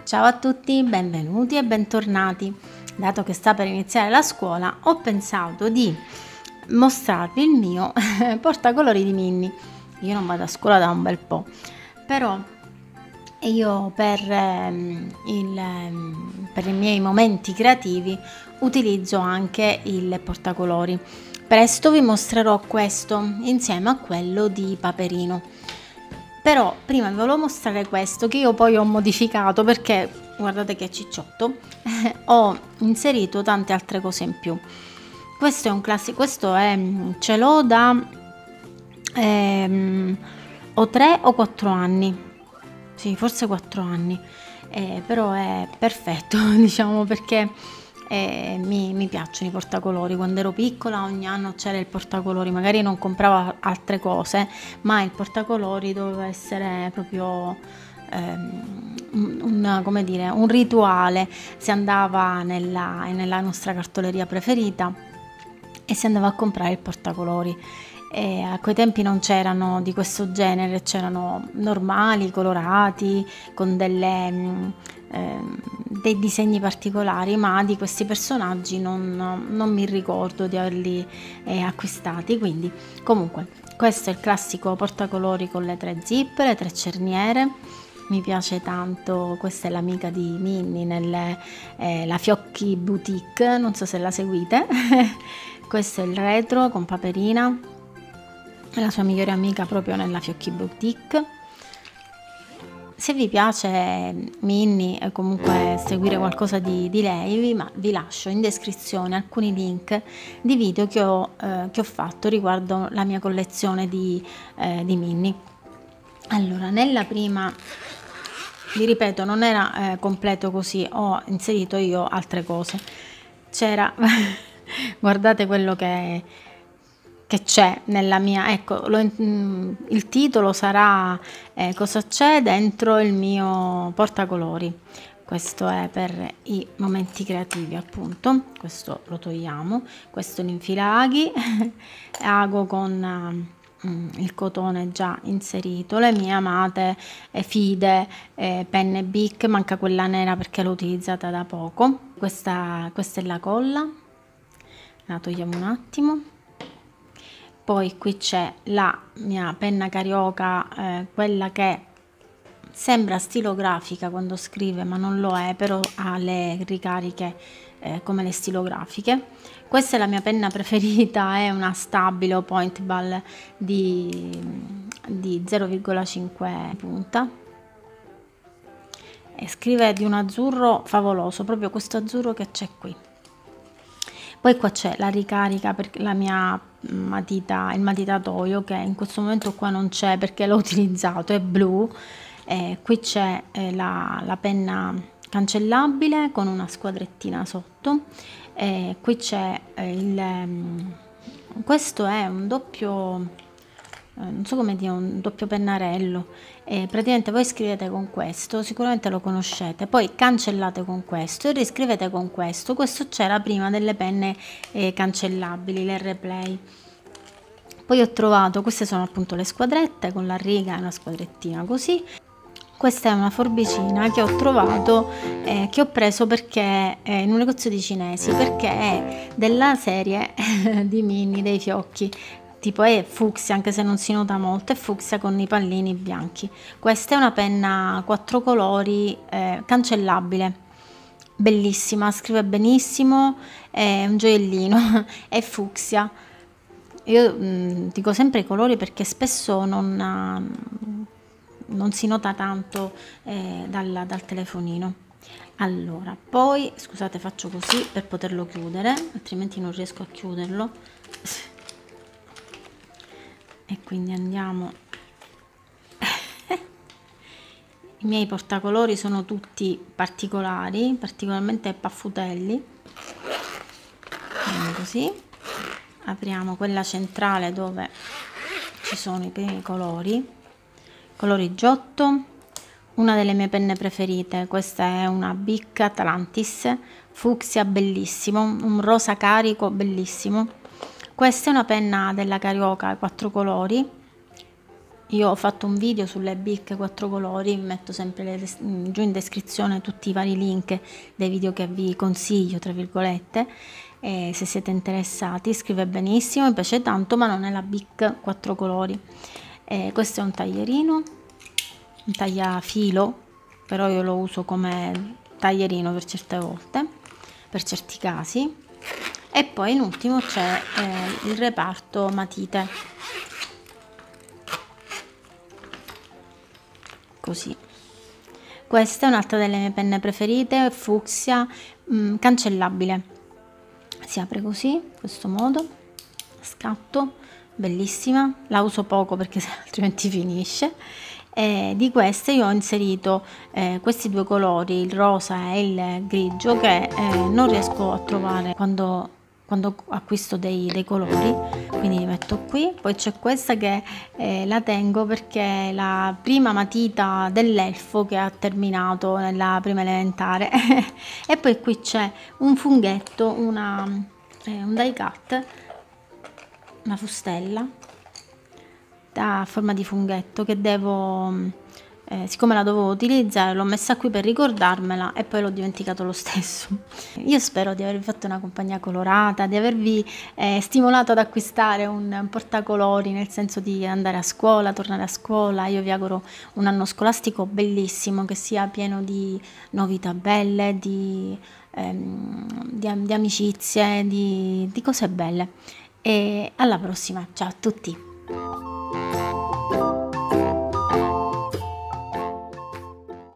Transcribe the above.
Ciao a tutti, benvenuti e bentornati. Dato che sta per iniziare la scuola, ho pensato di mostrarvi il mio portacolori di Minnie. Io non vado a scuola da un bel po', però io per i miei momenti creativi utilizzo anche il portacolori. Presto vi mostrerò questo insieme a quello di Paperino. Però prima vi volevo mostrare questo che io poi ho modificato perché guardate che cicciotto. Ho inserito tante altre cose in più. Questo è un classico, ce l'ho da o 3 o 4 anni, sì, forse 4 anni, però è perfetto diciamo perché mi piacciono i portacolori. Quando ero piccola ogni anno c'era il portacolori, magari non compravo altre cose, ma il portacolori doveva essere proprio un rituale. Si andava nella nostra cartoleria preferita e si andava a comprare il portacolori. E a quei tempi non c'erano di questo genere, c'erano normali, colorati, con dei disegni particolari, ma di questi personaggi non mi ricordo di averli acquistati. Quindi comunque questo è il classico portacolori con le 3 zip, le 3 cerniere. Mi piace tanto, questa è l'amica di Minnie la Fiocchi Boutique, non so se la seguite. Questo è il retro con Paperina, la sua migliore amica proprio nella Fiocchi Boutique. Se vi piace Minnie e comunque seguire qualcosa di lei, vi lascio in descrizione alcuni link di video che ho fatto riguardo la mia collezione di Minnie. Allora, nella prima, vi ripeto, non era completo così, ho inserito io altre cose. C'era, guardate quello che c'è nella mia, ecco, il titolo sarà cosa c'è dentro il mio portacolori. Questo è per i momenti creativi, appunto. Questo lo togliamo. Questo è l'infilaghi, ago con il cotone già inserito, le mie amate Fide, penne Bic, manca quella nera perché l'ho utilizzata da poco. Questa è la colla, la togliamo un attimo. Poi qui c'è la mia penna Carioca, quella che sembra stilografica quando scrive, ma non lo è, però ha le ricariche come le stilografiche. Questa è la mia penna preferita, è una Stabilo Point Ball di 0,5 punta e scrive di un azzurro favoloso, proprio questo azzurro che c'è qui. Poi qua c'è la ricarica per la mia matita, il matitatoio, che in questo momento qua non c'è perché l'ho utilizzato, è blu. Qui c'è la penna cancellabile con una squadrettina sotto. Qui c'è questo è un doppio, non so come dire, un doppio pennarello. Praticamente voi scrivete con questo, sicuramente lo conoscete, poi cancellate con questo e riscrivete con questo. Questo c'era prima delle penne cancellabili, l'R-Play. Poi ho trovato, queste sono appunto le squadrette con la riga e una squadrettina così. Questa è una forbicina che ho trovato, che ho preso perché in un negozio di cinesi, perché è della serie di Minnie dei fiocchi, tipo è fucsia, anche se non si nota molto, è fucsia con i pallini bianchi. Questa è una penna 4 colori cancellabile, bellissima, scrive benissimo, è un gioiellino, è fucsia. Io dico sempre i colori perché spesso non si nota tanto dal telefonino. Allora, poi scusate, faccio così per poterlo chiudere, altrimenti non riesco a chiuderlo. E quindi andiamo. I miei portacolori sono tutti particolari, particolarmente paffutelli. Così apriamo quella centrale dove ci sono i primi colori giotto. Una delle mie penne preferite, questa è una Bic Atlantis fucsia, bellissimo, un rosa carico bellissimo. Questa è una penna della Carioca 4 colori, Io ho fatto un video sulle Bic 4 colori, metto sempre giù in descrizione tutti i vari link dei video che vi consiglio, tra virgolette, e se siete interessati. Scrive benissimo, mi piace tanto, ma non è la Bic 4 colori. Questo è un taglierino, un tagliafilo, però io lo uso come taglierino per certe volte, per certi casi. E poi in ultimo c'è il reparto matite, così. Questa è un'altra delle mie penne preferite, fucsia, cancellabile. Si apre così, in questo modo, scatto, bellissima. La uso poco perché altrimenti finisce. Di queste io ho inserito questi due colori, il rosa e il grigio, che non riesco a trovare quando acquisto dei colori, quindi li metto qui. Poi c'è questa che la tengo perché è la prima matita dell'elfo che ha terminato nella prima elementare. E poi qui c'è un funghetto, un die cut, una fustella a forma di funghetto che devo, siccome la dovevo utilizzare, l'ho messa qui per ricordarmela e poi l'ho dimenticato lo stesso. Io spero di avervi fatto una compagnia colorata, di avervi stimolato ad acquistare un portacolori, nel senso di andare a scuola, tornare a scuola. Io vi auguro un anno scolastico bellissimo, che sia pieno di novità belle, di amicizie, di cose belle. E alla prossima, ciao a tutti!